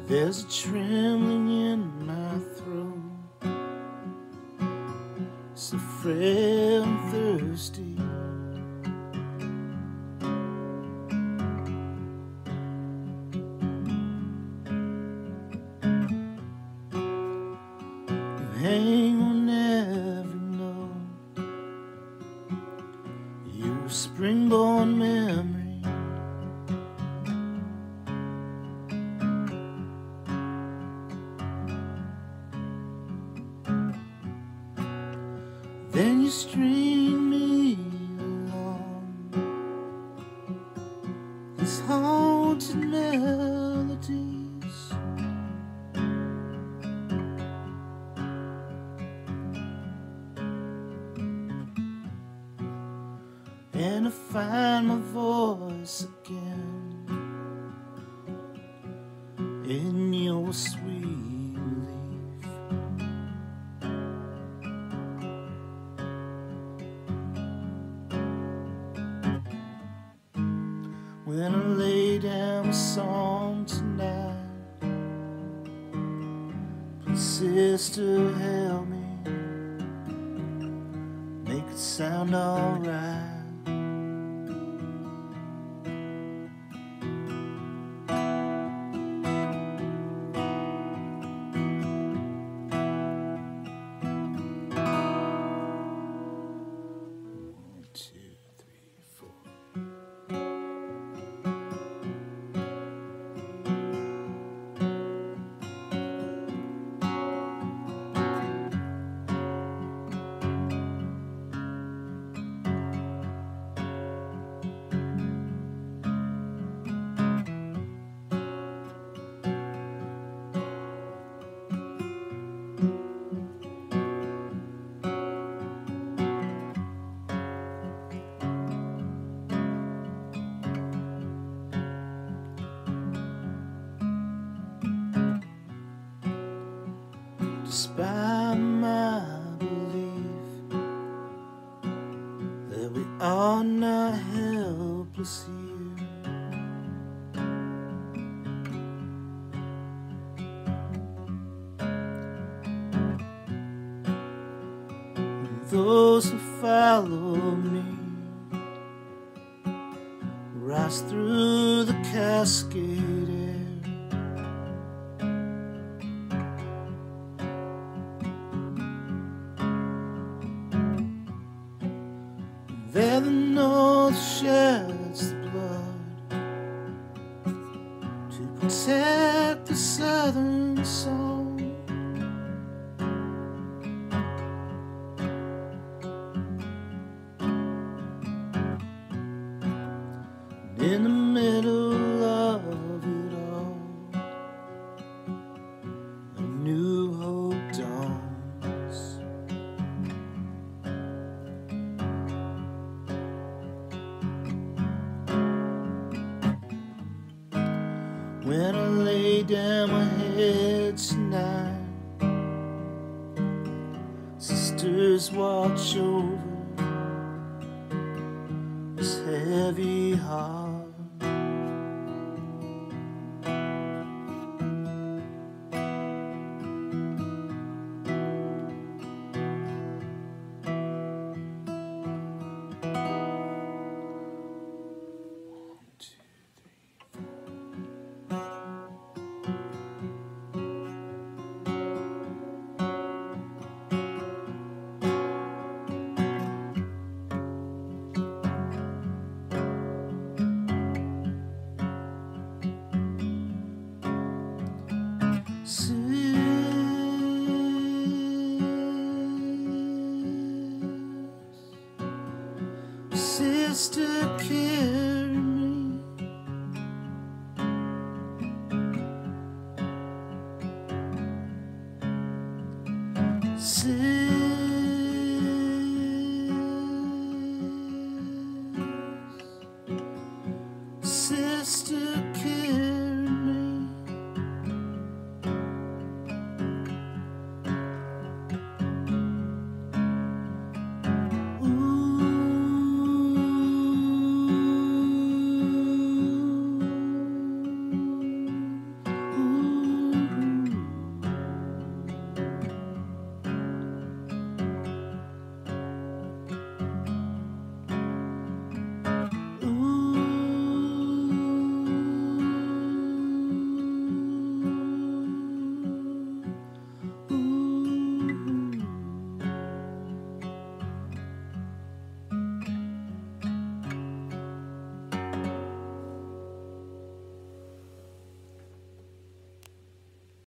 There's a trembling in my throat, so frail and thirsty. You hang on every note, you're a spring-born memory. Then you string me along these haunted melodies, and I find my voice again in your sweet relief. When I lay down a song tonight, please sister help me make it sound alright. Despite my belief that we are not helpless here, and those who follow me rise through the cascade air. There the North sheds the blood to protect the Southern song. And in the middle of it all, a new hope dawns. When I lay down my head tonight, sisters watch over this heavy heart. Sister, kiss